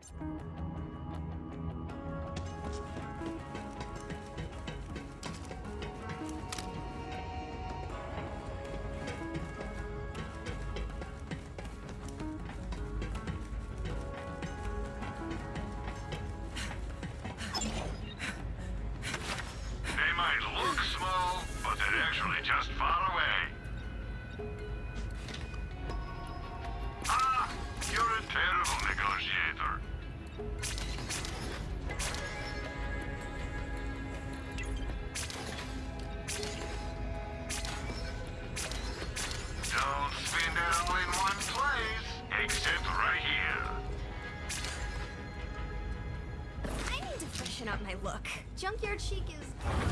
Just far away. Ah! You're a terrible negotiator. Don't spend it all in one place. Except right here. I need to freshen up my look. Junkyard chic is...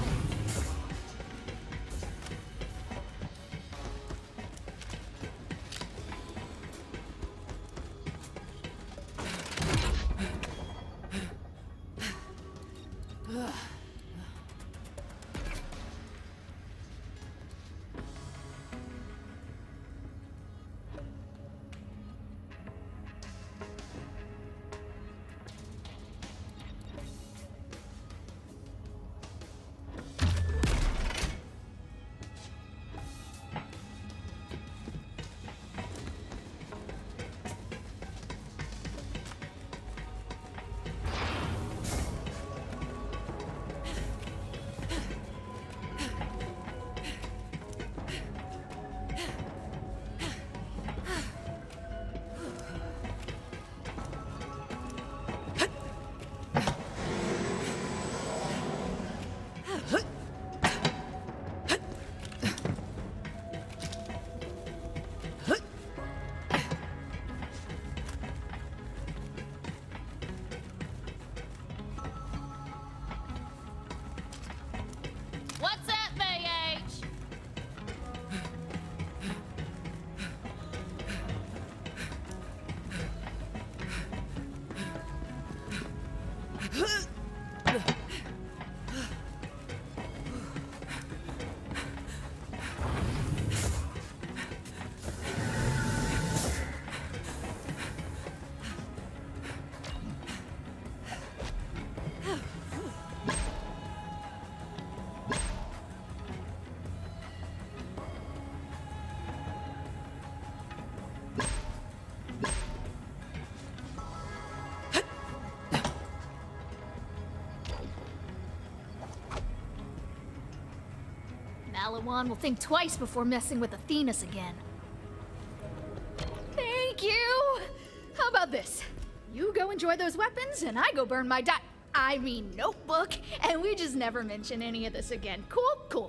Malawan will think twice before messing with Athenas again. Thank you! How about this? You go enjoy those weapons, and I go burn my notebook, and we just never mention any of this again. Cool? Cool.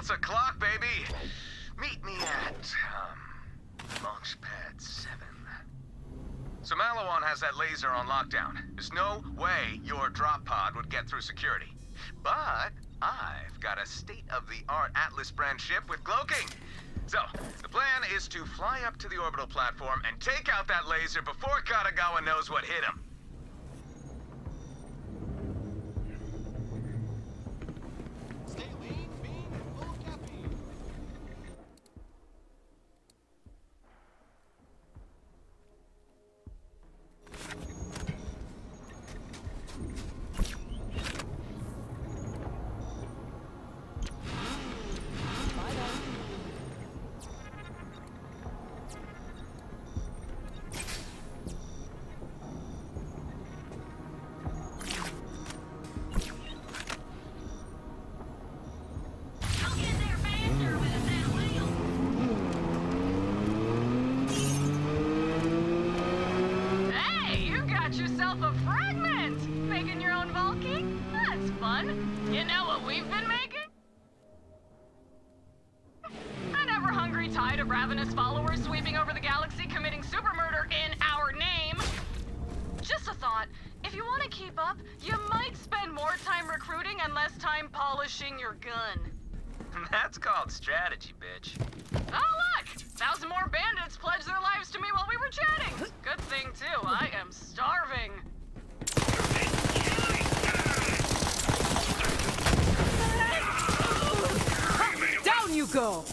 else o'clock, baby. Meet me at, Launchpad 7. So Malawan has that laser on lockdown. There's no way your drop pod would get through security. But I've got a state-of-the-art Atlas brand ship with cloaking. So, the plan is to fly up to the orbital platform and take out that laser before Katagawa knows what hit him. Stay lean, mean, and full of caffeine. Yourself a fragment! Making your own Valky? That's fun. You know what we've been making? An ever-hungry tide of ravenous followers sweeping over the galaxy committing super murder in our name. Just a thought, if you want to keep up, you might spend more time recruiting and less time polishing your gun. That's called strategy, bitch. Oh look! 1,000 more bandits pledged their lives to me while we were chatting! Good thing too, I am starving. Down you go!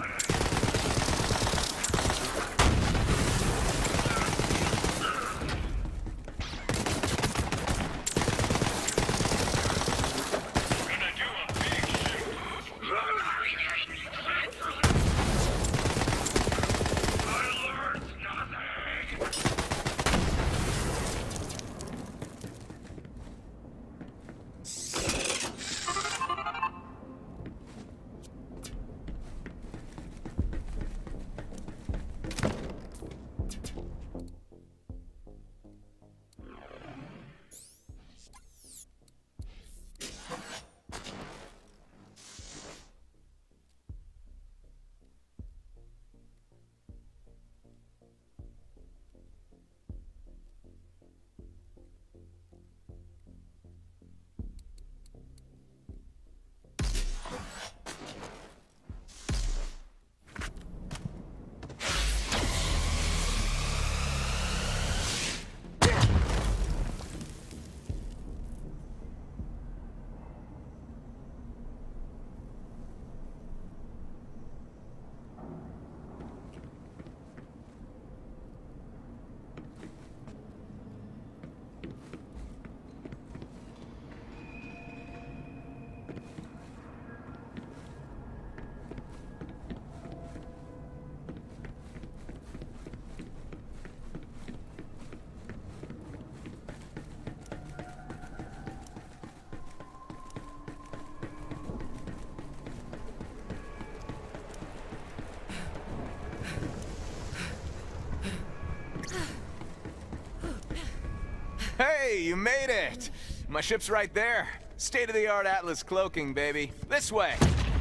Hey, you made it! My ship's right there. State-of-the-art Atlas cloaking, baby. This way!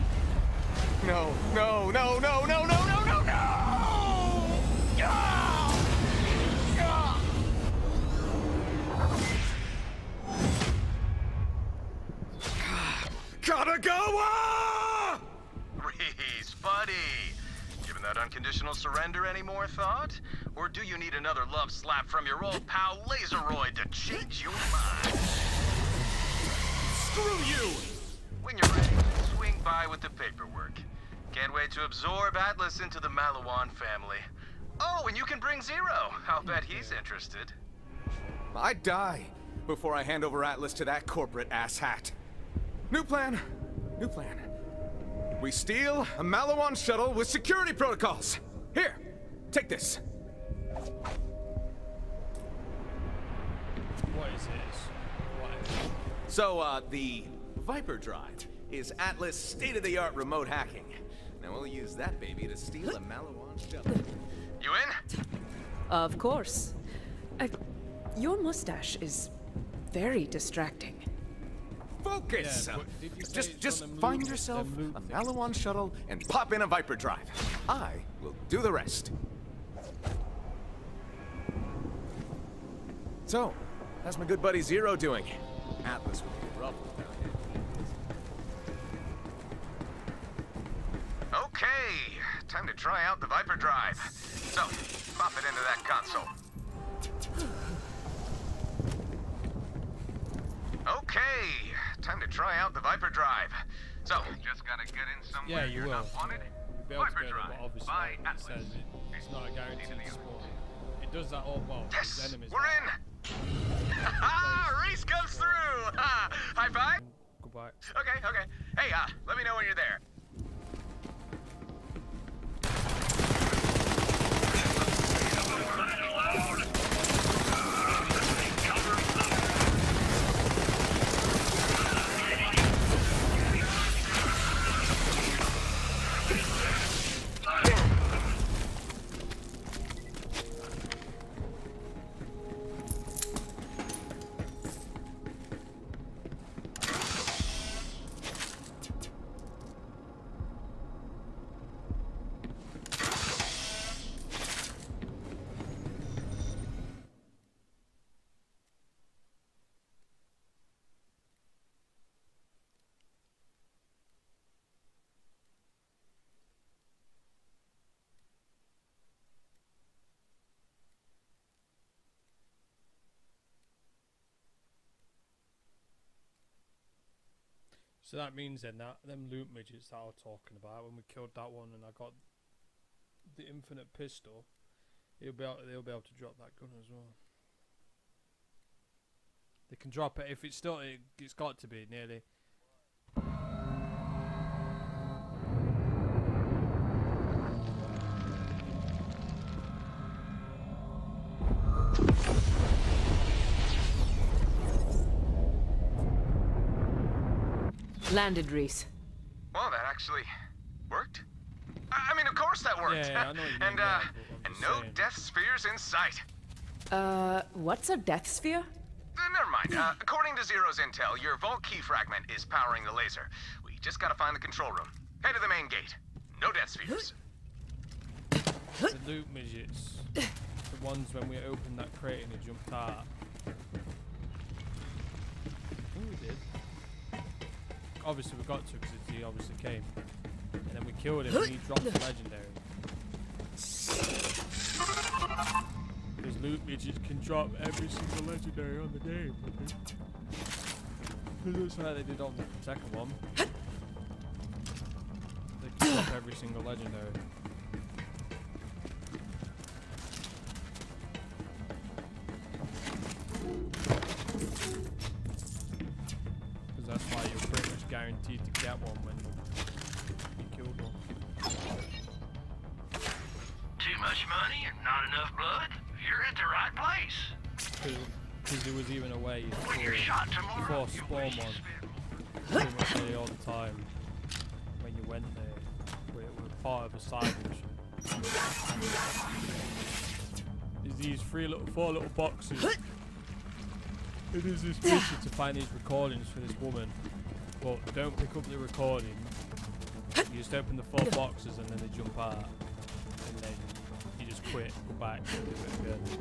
No, no, no, no, no, no, no, no, no! Katagawa! Reese, buddy. Giving that unconditional surrender any more thought? Or do you need another love slap from your old pal Laseroid to change your mind? Screw you! When you're ready, swing by with the paperwork. Can't wait to absorb Atlas into the Malawan family. Oh, and you can bring Zero. I'll bet he's interested. I'd die before I hand over Atlas to that corporate asshat. New plan. New plan. We steal a Malawan shuttle with security protocols. Here, take this. What is this? What? So, the Viper Drive is Atlas' state-of-the-art remote hacking. Now we'll use that baby to steal a Malawan shuttle. You in? Of course. Your mustache is very distracting. Full Focus! Yeah, but did you say Just it's on them find loot- yourself them loot a things? Malawan shuttle and pop in a Viper drive. I will do the rest. So, how's my good buddy Zero doing? Atlas would be trouble down here. Okay, time to try out the Viper drive. So, pop it into that console. Okay, time to try out the Viper drive. So, just gotta get in somewhere Yeah, you you're will. not wanted. You'll be able to Viper get it, but drive obviously, by like it Atlas. says, it's not a guaranteed sport. It does that all well. Yes, These enemies we're like- in. Reese comes through. High five. Goodbye. Okay. Hey, let me know when you're there. So that means then that them loot midgets that I was talking about, when we killed that one and I got the infinite pistol, they'll be able to drop that gun as well. They can drop it if it's still. It's got to be nearly. Landed, Reese. Well, that actually worked. I mean, of course that worked. Yeah, I know what you mean, and yeah, but I'm and just no saying. death spheres in sight. What's a death sphere? Never mind. According to Zero's intel, your vault key fragment is powering the laser. We just gotta find the control room. Head to the main gate. No death spheres. The loot midgets, the ones when we opened that crate and they jumped out. I think we did. Obviously we got to because he obviously came. And then we killed him and he dropped the legendary. Because loot midgets can drop every single legendary on the game. Because that's how they did on the second one. They can drop every single legendary. Because that's why you're pretty much guaranteed to get one when you killed one. Too much money and not enough blood? You're at the right place. Because there was even a way When you're shot tomorrow, before you'll spawn wish you one, spent pretty much nearly all the time when you went there, where it was part of a side mission. There's these four little boxes. It is this mission to find these recordings for this woman, but don't pick up the recording. You just open the 4 boxes and then they jump out, and then you just quit, go back, and do it again.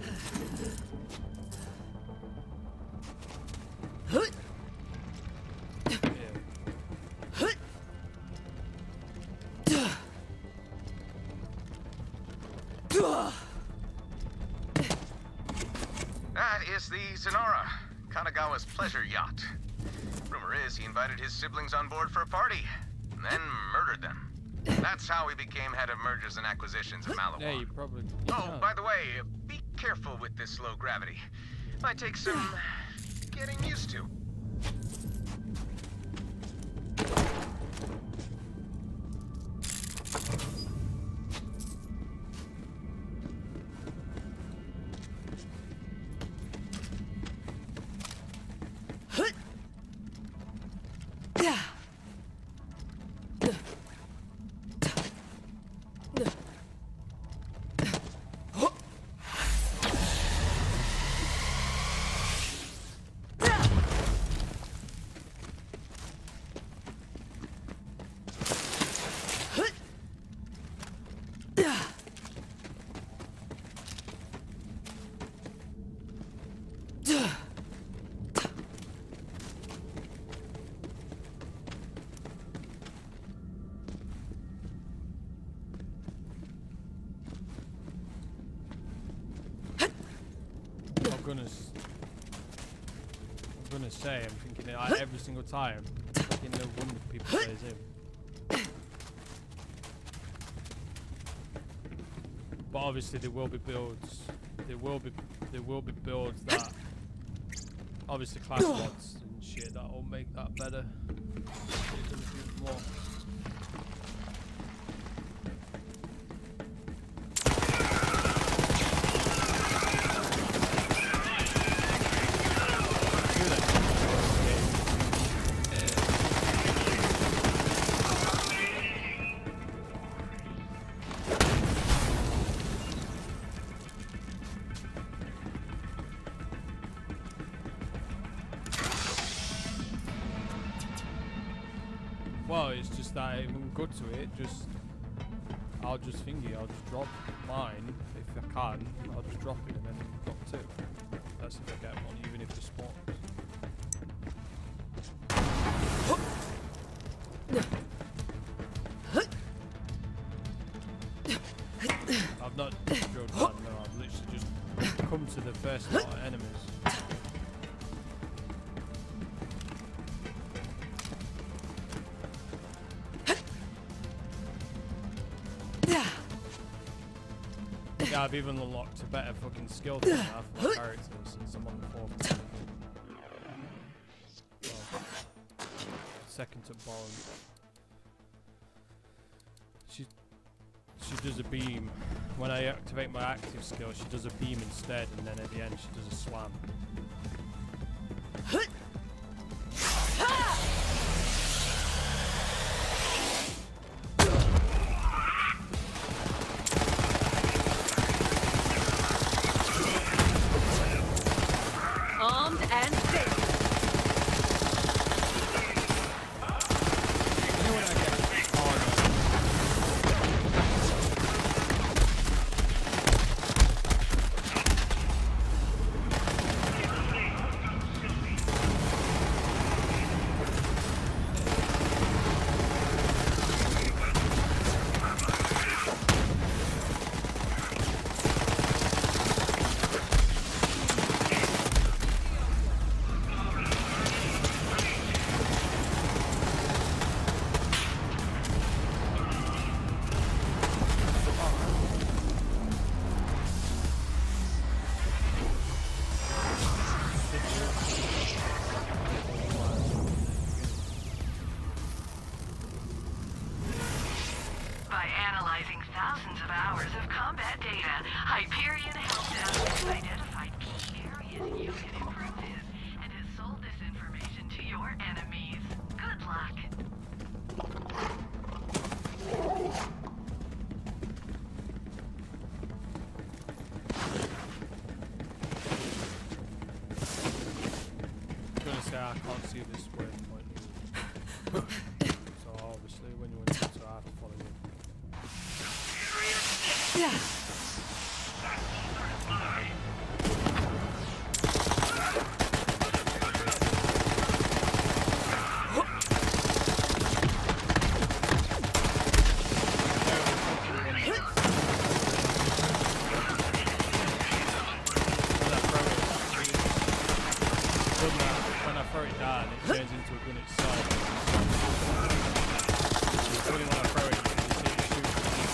That is the Sonara, Kanagawa's pleasure yacht. Rumor is he invited his siblings on board for a party, and then murdered them. That's how he became head of mergers and acquisitions at Malawan. Yeah, you probably. Oh, by the way, be careful with this low gravity. Might take some getting used to. gonna say, I'm thinking it like every single time. Fucking no wonder people say it's him. But obviously there will be builds. There will be builds that obviously class mods and shit that will make that better. It's gonna do more. Well, it's just that when we go to it, I'll just drop mine if I can. I'll just drop it and then drop two. That's if I get one, even if it spawns. I've not drilled one, no, I've literally just come to the first lot of enemies. Yeah, I've even unlocked a better fucking skill than that for my character since I'm on the 4th. Well, second to bottom. She does a beam. When I activate my active skill, she does a beam instead, and then at the end she does a slam. Armed and safe. You know when I get By analyzing thousands of hours of combat data, Hyperion helped us identify key areas you can improve in, and has sold this information to your enemies. Good luck. I'm gonna say I can't see this waypoint. So obviously when you went to I have to follow you. When I throw it down, it turns into a gun itself. So when I throw it, you see it shoot.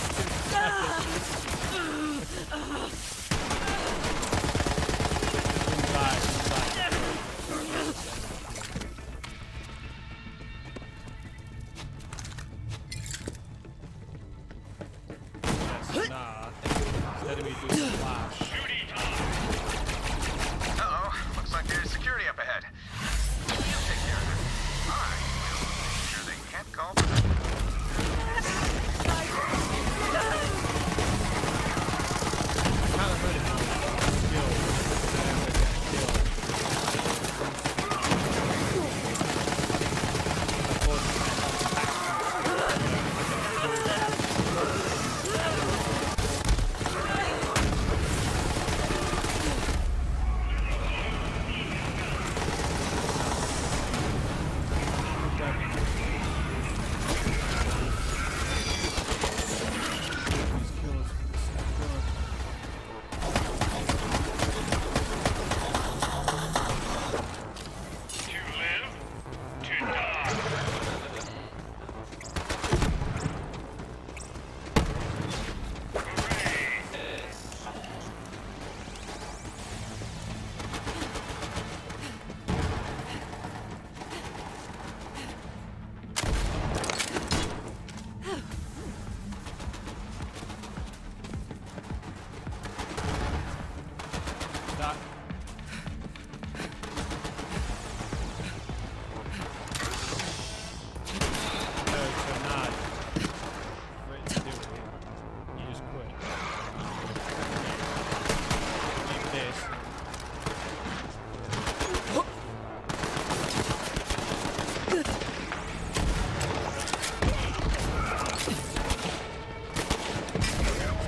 Nah, instead of me doing the flash. Uh-oh, looks like there's security up ahead. You take care of it. All right, we'll make sure they can't call for that.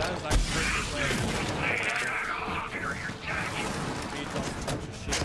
sounds like Christmas way. Feeds off a bunch of shit.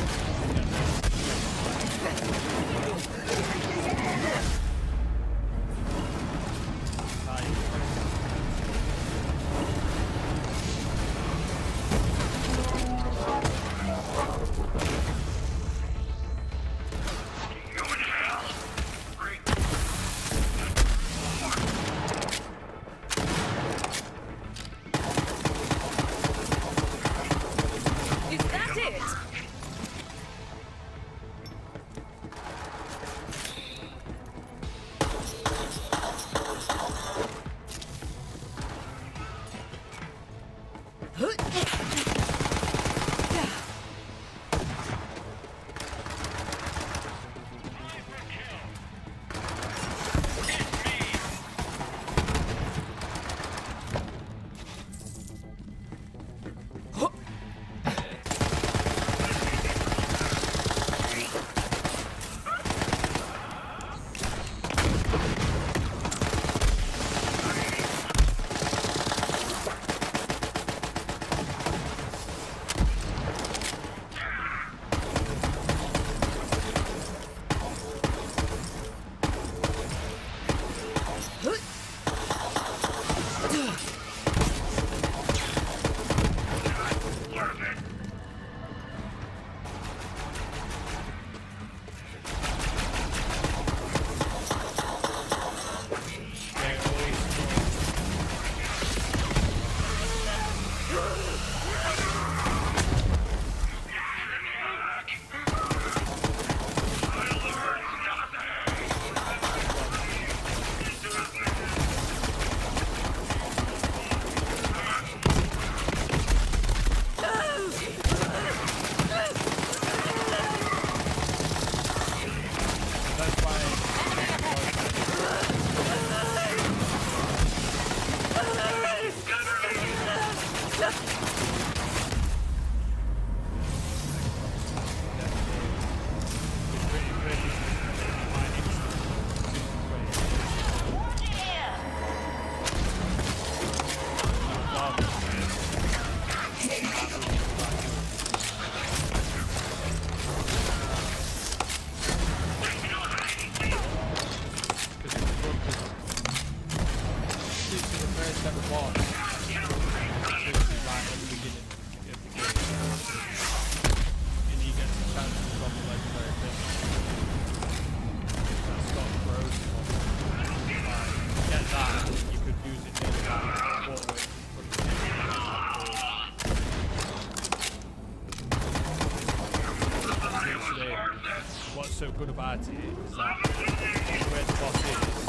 So good about it is that where the boss is,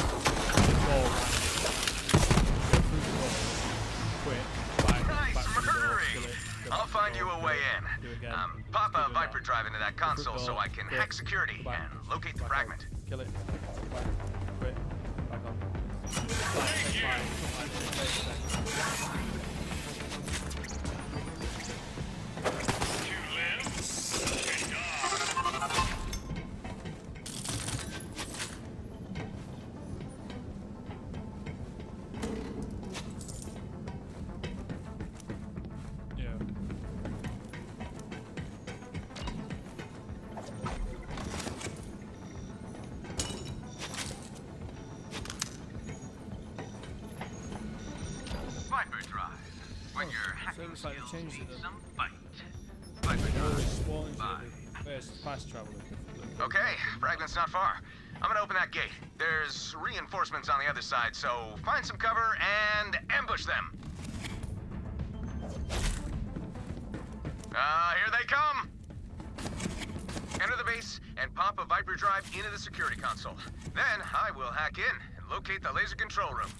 the ball go through the door, quick, back to the door, kill it, I'll find you a way in. do it again. Pop a Viper drive into that console so I can hack security and locate the fragment. Kill it, back, quit, back on. Looks like they changed it then. Fast travel. Okay, fragment's not far. I'm gonna open that gate. There's reinforcements on the other side, so find some cover and ambush them. Here they come! Enter the base and pop a Viper drive into the security console. Then I will hack in and locate the laser control room.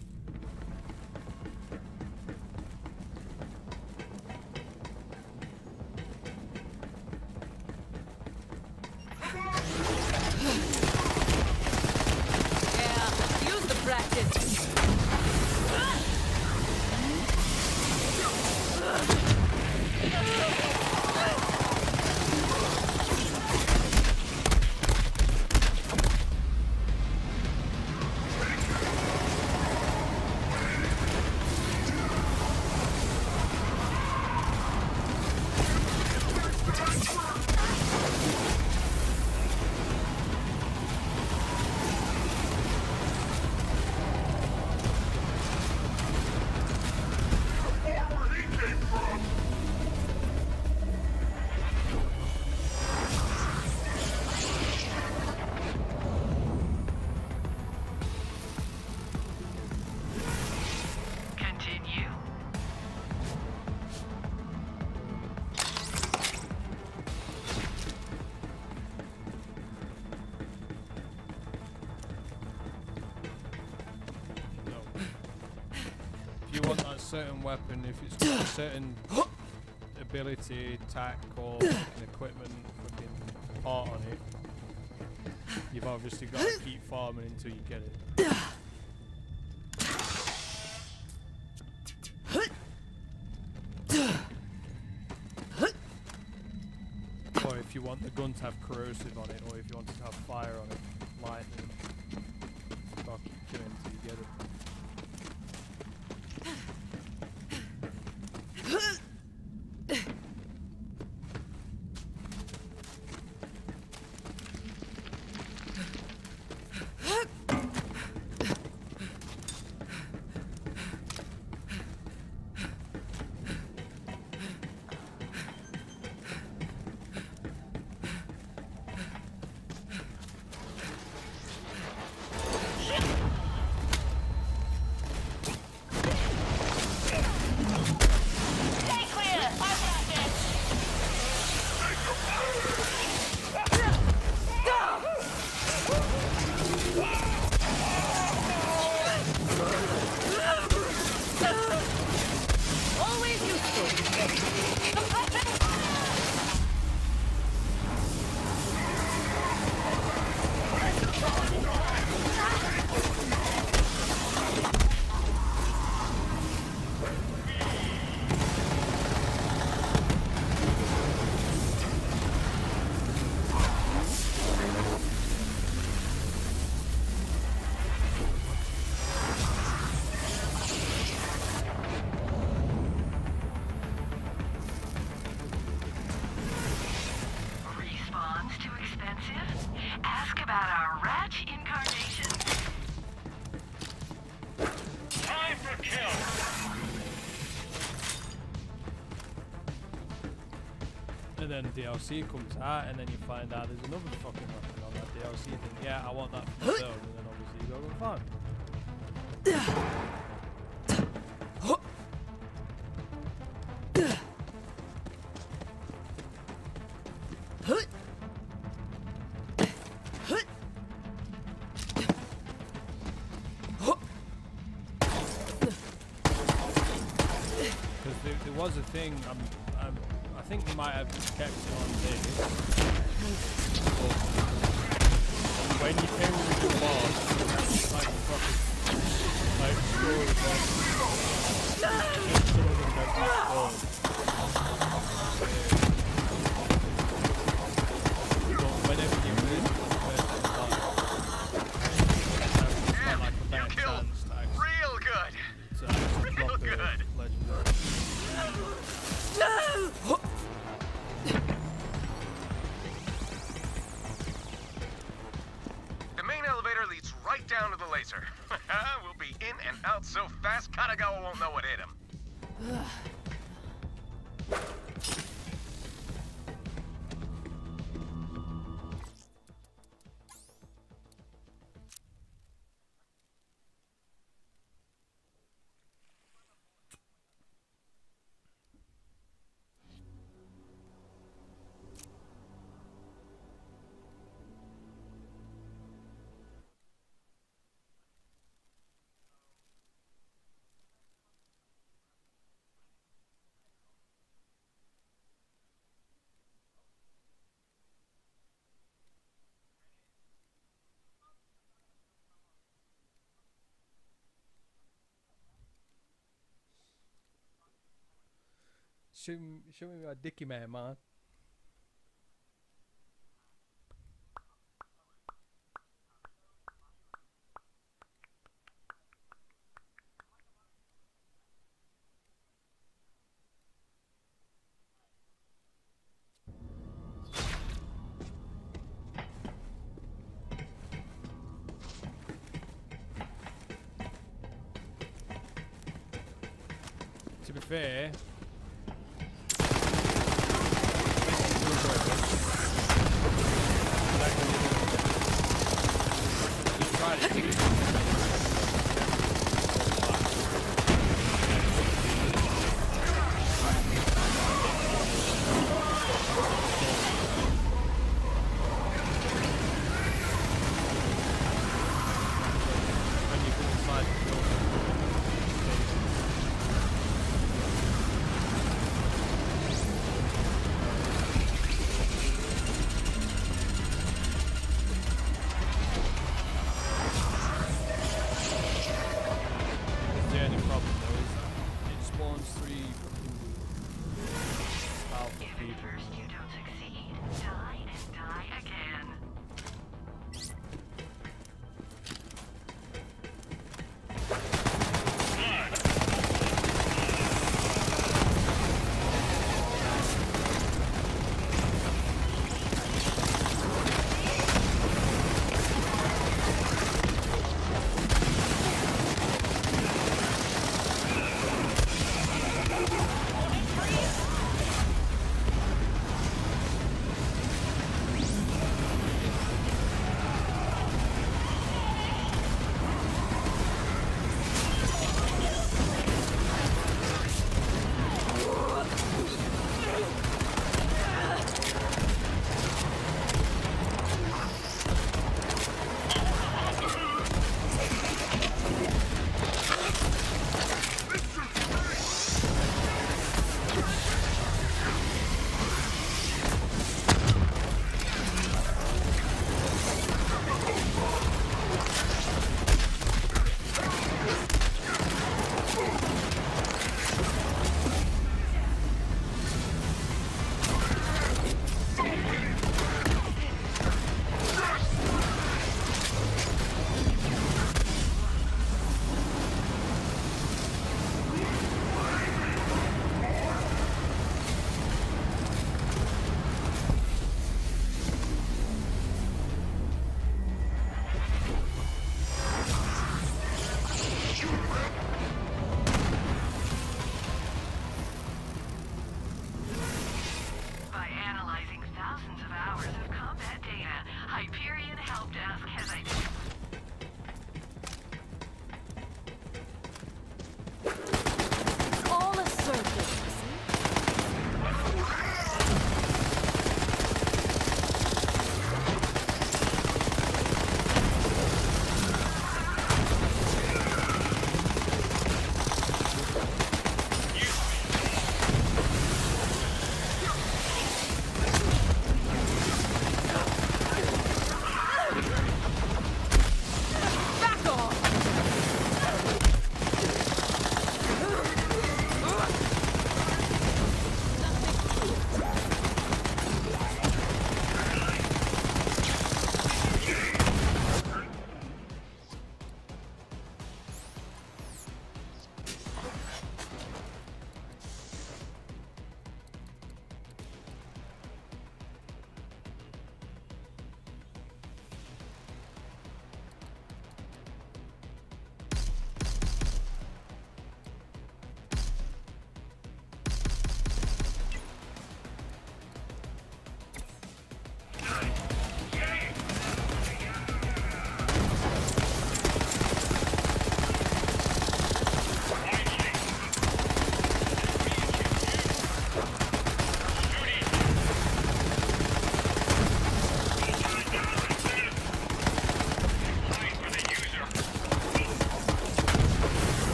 certain weapon, if it's got a certain ability, attack, or fucking equipment, fucking part on it, you've obviously got to keep farming until you get it. Or if you want the gun to have corrosive on it, or if you want it to have fire on it, lightning, you've got to keep killing until you get it. Then DLC comes out, and then you find out there's another fucking weapon on that DLC thing. Yeah, I want that for myself, and then obviously you go and find because there was a thing. I think they might have kept it on this. But when you came with the boss, like fucking like story boss, some of them got destroyed. But whenever you move to the person like a better chance to actually, Real good. to actually Real drop the good. legendary. The main elevator leads right down to the laser. We'll be in and out so fast, Kanagawa won't know what hit him. Show me my dicky man. To be fair, powerful If people. at first you don't succeed, die and die again.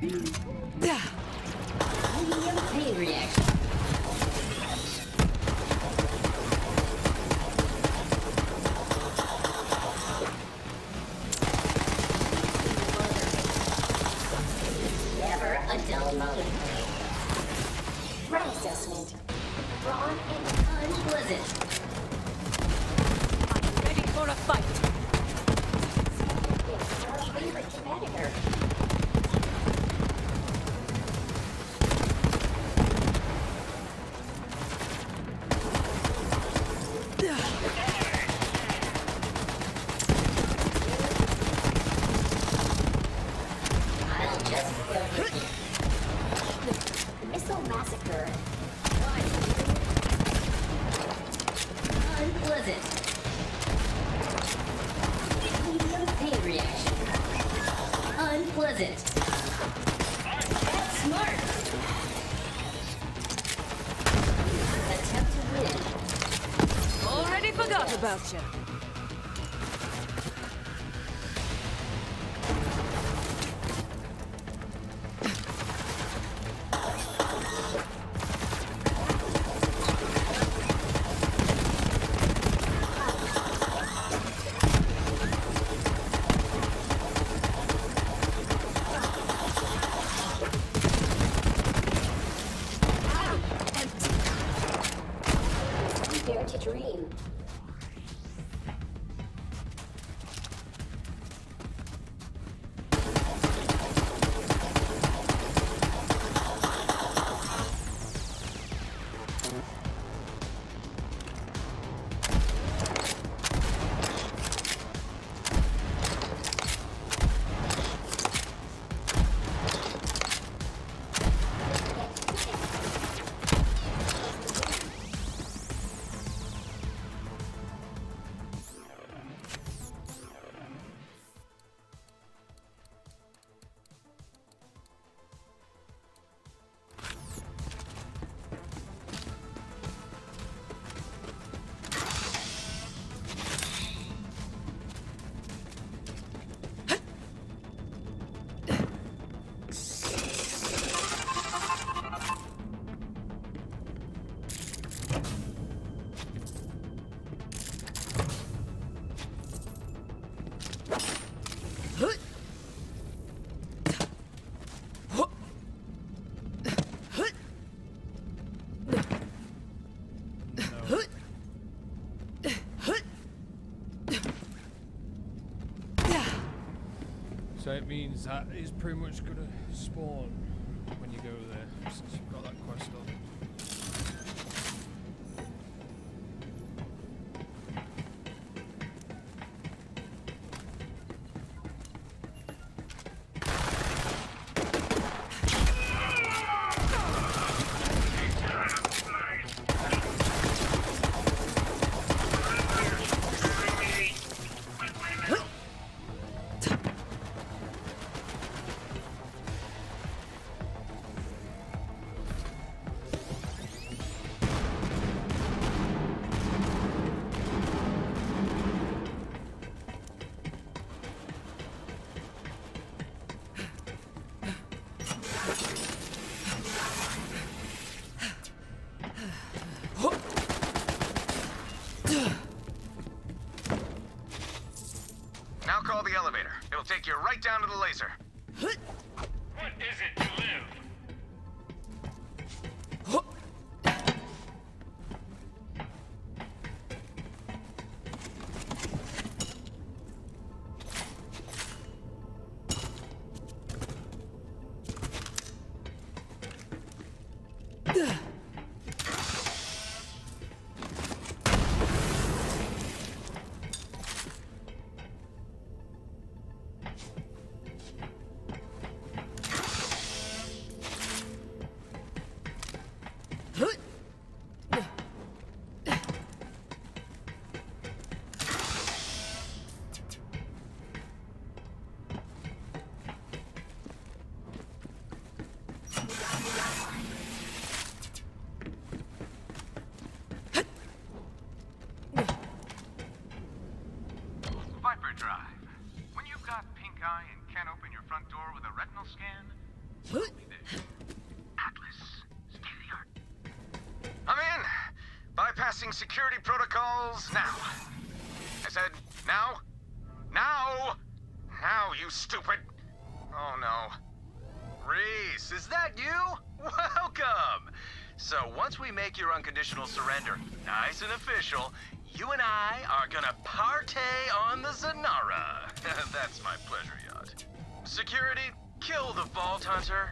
Medium pain reaction. Never a dull moment. Threat assessment. Brawn and unpleasant. I'm ready for a fight. Our favorite competitor. I'll just go with you. Missile massacre. Unpleasant. Medium pain reaction. Unpleasant. Smart. Attempt to win. Already forgot about you. Dare to dream. So it means that is pretty much gonna spawn when you go there, since you've got that quest on. Now call the elevator. It'll take you right down to the laser. What is it to live? Viper Drive. When you've got pink eye and can't open your front door with a retinal scan, passing security protocols now. I said, now? Now! Now, you stupid! Oh no. Reese, is that you? Welcome! So once we make your unconditional surrender nice and official, you and I are gonna partay on the Zanara. That's my pleasure yacht. Security, kill the Vault Hunter.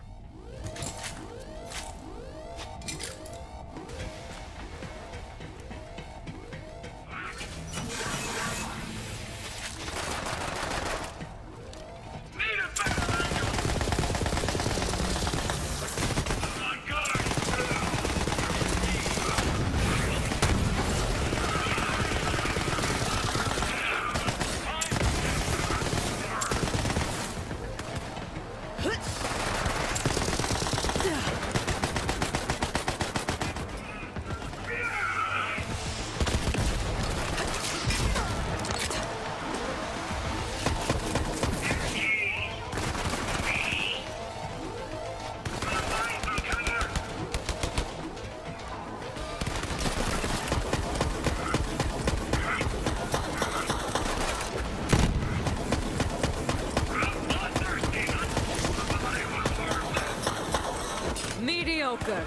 Mediocre.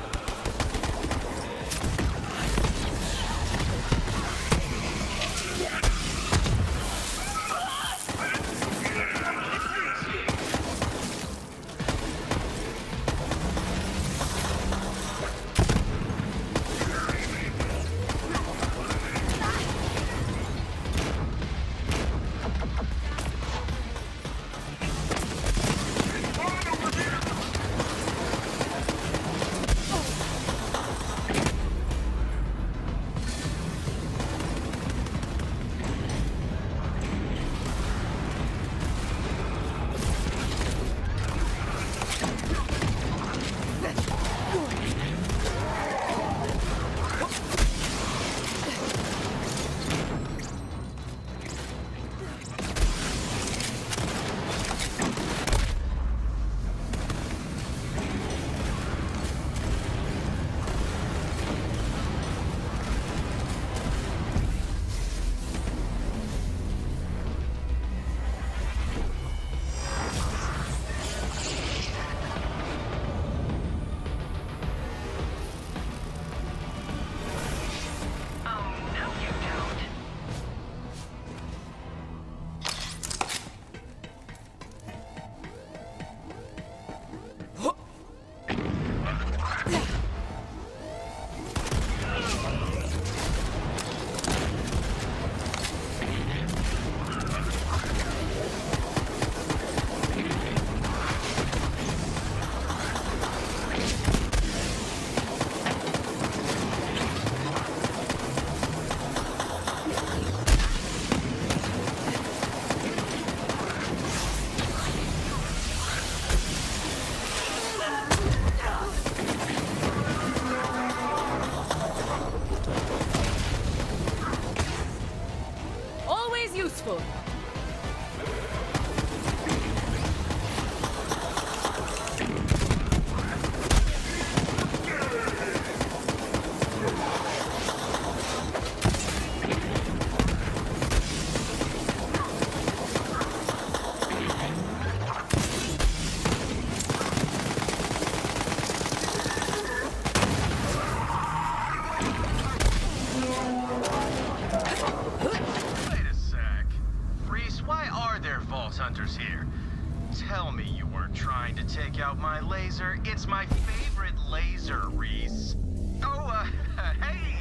Useful. Hunters here. Tell me you weren't trying to take out my laser. It's my favorite laser, Reese. Oh, hey!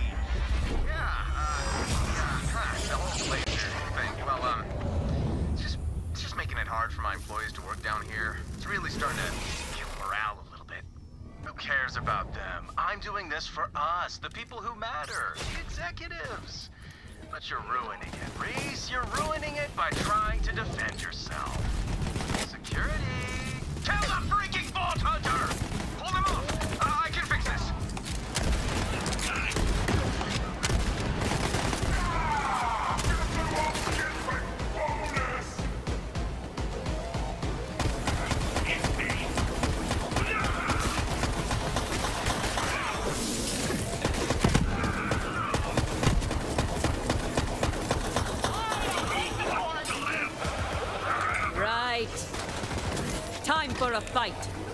The whole laser thing. Well, it's just making it hard for my employees to work down here. It's really starting to kill morale a little bit. Who cares about them? I'm doing this for us, the people who matter, the executives. But you're ruining it, Reese. You're ruining it by trying to defend yourself. Security! Kill the freaking Vault Hunter! Hold him off! I can fix this! a fight.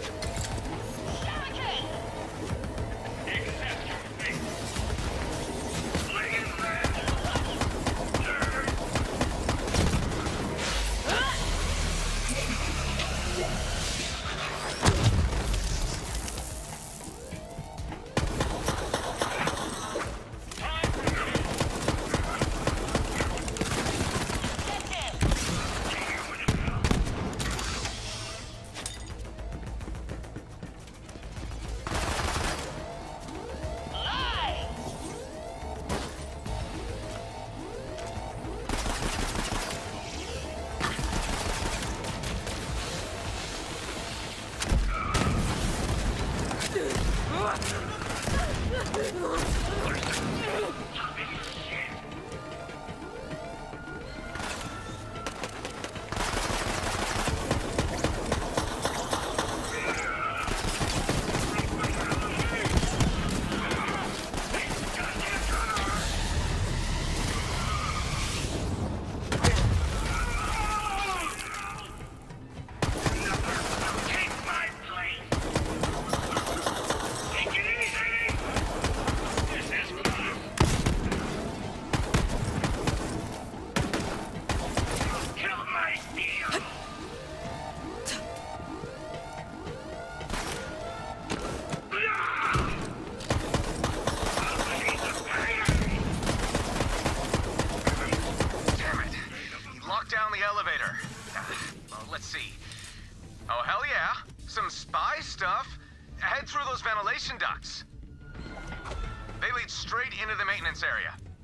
Let's see. Oh, hell yeah. Some spy stuff. Head through those ventilation ducts. They lead straight into the maintenance area.